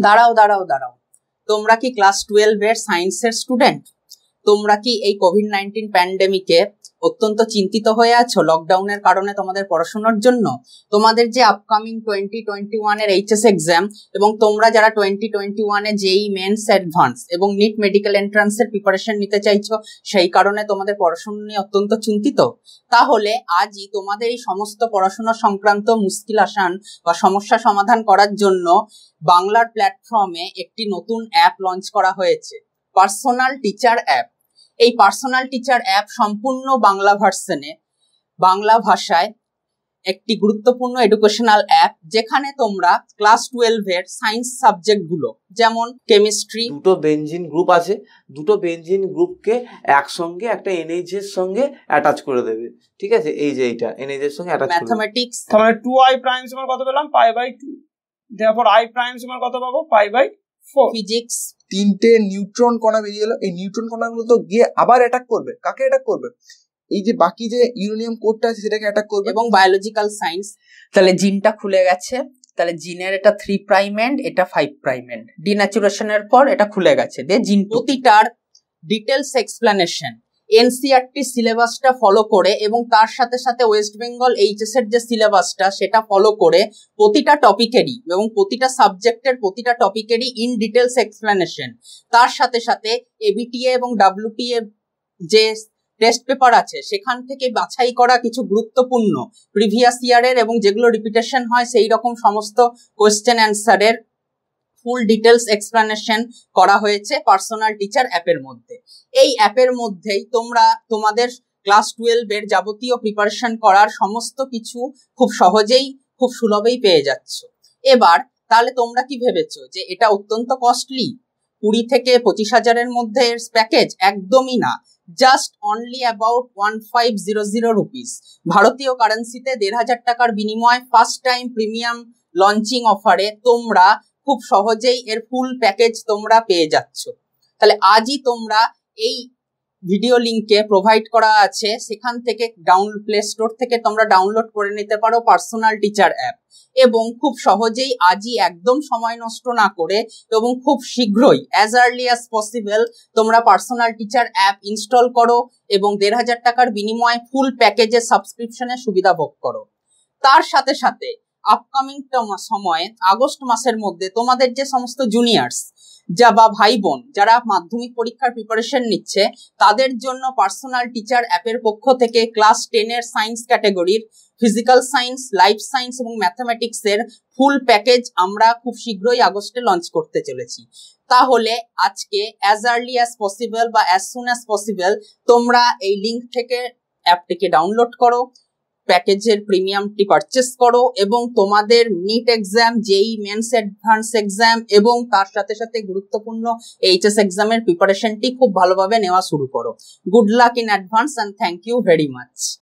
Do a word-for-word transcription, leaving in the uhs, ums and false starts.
দাঁড়াও দাঁড়াও দাঁড়াও তোমরা কি ক্লাস টুয়েলভ এর সায়েন্সের স্টুডেন্ট? তোমরা কি এই কোভিড নাইন্টিন প্যান্ডেমিকে অত্যন্ত চিন্তিত হয়ে আছো লকডাউনের কারণে তোমাদের পড়াশোনার জন্য? তোমাদের যে আপকামিং টোয়েন্টি টোয়েন্টি ওয়ান এর এইচএস এক্সাম এবং তোমরা যারা টোয়েন্টি টোয়েন্টি ওয়ান এ জেই মেন্স অ্যাডভান্স এবং নিট মেডিকেল এন্ট্রান্স এর প্রিপারেশন নিতে চাইছো, সেই কারণে তোমাদের পড়াশোনা নিয়ে অত্যন্ত চিন্তিত। তাহলে আজই তোমাদের এই সমস্ত পড়াশোনা সংক্রান্ত মুশকিল আসান বা সমস্যা সমাধান করার জন্য বাংলার প্ল্যাটফর্মে একটি নতুন অ্যাপ লঞ্চ করা হয়েছে, পার্সোনাল টিচার অ্যাপ। এই পার্সোনাল টিচার অ্যাপ সম্পূর্ণ বাংলা ভার্সনে, বাংলা ভাষায় একটি গুরুত্বপূর্ণ এডুকেশনাল অ্যাপ, যেখানে তোমরা ক্লাস টুয়েলভ এর সায়েন্স সাবজেক্ট গুলো যেমন কেমিস্ট্রি, দুটো বেঞ্জিন গ্রুপ আছে, দুটো বেঞ্জিন গ্রুপকে একসঙ্গে একটা এনএইচ এর সঙ্গে অ্যাটাচ করে দেবে। ঠিক আছে, এই যে এইটা এনএইচ এর সঙ্গে অ্যাটাচ করে ম্যাথমেটিক্স, তাহলে টু আই প্রাইম সমান কত পেলাম? Pi by two. Therefore I prime সমান কত পাবো? Pi by four. ফিজিক্স, তিনটে নিউট্রন কণা বেরিয়ে এলো। এই নিউট্রন কণাগুলো তো গিয়ে আবার অ্যাটাক করবে। কাকে অ্যাটাক করবে? এই যে বাকি যে ইউরেনিয়াম কোডটা আছে সেটাকে অ্যাটাক করবে। এবং বায়োলজিক্যাল সায়েন্স, তাহলে জিনটা খুলে গেছে, তাহলে জিনের এটা থ্রি প্রাইম এন্ড, এটা ফাইভ প্রাইম এন্ড। ডিন্যাচুরেশনের পর এটা খুলে গেছে, দিয়ে জিন প্রতিটার ডিটেলস এক্সপ্লেনেশন এনসিইআরটি সিলেবাসটা ফলো করে এবং তার সাথে সাথে ওয়েস্ট বেঙ্গল এইচএস এর যে সিলেবাসটা সেটা ফলো করে প্রতিটা টপিকেরই এবং প্রতিটা সাবজেক্টের প্রতিটা টপিকেরই ইন ডিটেলস এক্সপ্লেনেশন। তার সাথে সাথে এবিটিএ এবং ডাব্লিউটিএ যে টেস্ট পেপার আছে সেখান থেকে বাছাই করা কিছু গুরুত্বপূর্ণ প্রিভিয়াস ইয়ারের এবং যেগুলো রিপিটেশন হয় সেই রকম সমস্ত কোয়েশ্চেন অ্যান্সারের ফুল ডিটেলস এক্সপ্লেনেশন করা হয়েছে পার্সোনাল টিচার অ্যাপের মধ্যে। এই অ্যাপের মধ্যেই তোমরা তোমাদের ক্লাস টুয়েলভ এর যাবতীয় প্রিপারেশন করার সমস্ত কিছু খুব সহজেই খুব সুলভেই পেয়ে যাচ্ছ। এবার তাহলে তোমরা কি ভেবেছো যে এটা অত্যন্ত কস্টলি? কুড়ি থেকে পঁচিশ হাজারের মধ্যে এর প্যাকেজ? একদমই না, just only about one five zero zero rupees. ভারতীয় কারেন্সিতে দেড় হাজার টাকার বিনিময় ফার্স্ট টাইম প্রিমিয়াম লঞ্চিং অফারে তোমরা খুব সহজেই এর ফুল প্যাকেজ তোমরা পেয়ে যাচ্ছ। তাহলে আজই তোমরা এই ভিডিও লিংকে প্রোভাইড করা আছে, সেখান থেকে ডাউনলোড প্লে স্টোর থেকে তোমরা ডাউনলোড করে নিতে পারো পার্সোনাল টিচার অ্যাপ এবং খুব সহজেই আজই একদম সময় নষ্ট না করে এবং খুব শীঘ্রই অ্যাজ আর্লি অ্যাজ পসিবল তোমরা পার্সোনাল টিচার অ্যাপ ইনস্টল করো এবং দেড় হাজার টাকার বিনিময়ে ফুল প্যাকেজের সাবস্ক্রিপশনের সুবিধা ভোগ করো। তার সাথে সাথে আপকামিং সময়ে আগস্ট মাসের মধ্যে তোমাদের যে সমস্ত জুনিয়র্স যা বা ভাই বোন যারা মাধ্যমিক পরীক্ষার প্রিপারেশন নিচ্ছে, তাদের জন্য পার্সোনাল টিচার অ্যাপের পক্ষ থেকে ক্লাস টেন এর সায়েন্স ক্যাটাগরির ফিজিক্যাল সায়েন্স, লাইফ সায়েন্স এবং ম্যাথামেটিক্স এর ফুল প্যাকেজ আমরা খুব শীঘ্রই আগস্টে লঞ্চ করতে চলেছি। তাহলে আজকে অ্যাজ আর্লি অ্যাজ পসিবল বা অ্যাজ সুন অ্যাজ পসিবল তোমরা এই লিঙ্ক থেকে অ্যাপটিকে ডাউনলোড করো, প্যাকেজের প্রিমিয়ামটি পারচেস করো এবং তোমাদের NEET exam, JEE Mains advance exam এবং তার সাথে সাথে গুরুত্বপূর্ণ এইচএস এক্সামের প্রিপারেশনটি খুব ভালোভাবে নেওয়া শুরু করো। Good luck in advance and thank you very much.